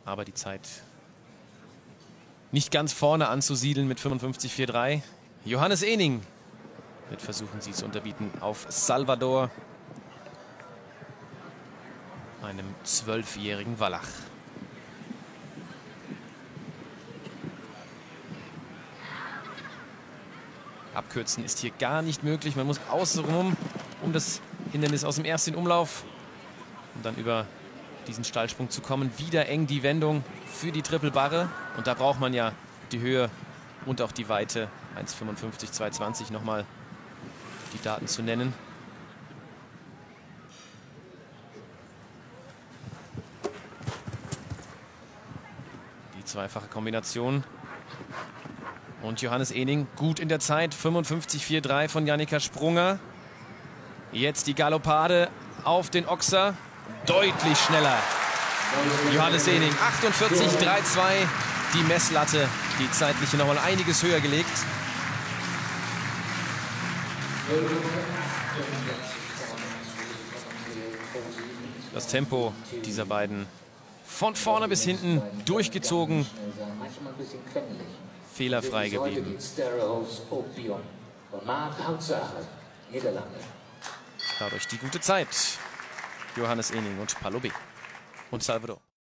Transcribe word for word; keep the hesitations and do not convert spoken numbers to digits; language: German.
Aber die Zeit nicht ganz vorne anzusiedeln mit fünfundfünfzig vier drei. Johannes Ehning wird versuchen, sie zu unterbieten auf Salvador, einem zwölfjährigen Walach. Abkürzen ist hier gar nicht möglich. Man muss außenrum um das Hindernis aus dem ersten Umlauf, um dann über diesen Steilsprung zu kommen. Wieder eng die Wendung für die Triple Barre. Und da braucht man ja die Höhe und auch die Weite. eins fünfundfünfzig, zwei zwanzig nochmal die Daten zu nennen. Die zweifache Kombination. Und Johannes Ehning gut in der Zeit. fünfundfünfzig vier drei von Jannika Sprunger. Jetzt die Galoppade auf den Ochser. Deutlich schneller. Johannes Ehning. achtundvierzig drei zwei. Die Messlatte, die zeitliche nochmal einiges höher gelegt. Das Tempo dieser beiden von vorne bis hinten durchgezogen. Fehlerfrei geblieben. Dadurch die gute Zeit. Johannes Ehning und Paolo B. und Salvador.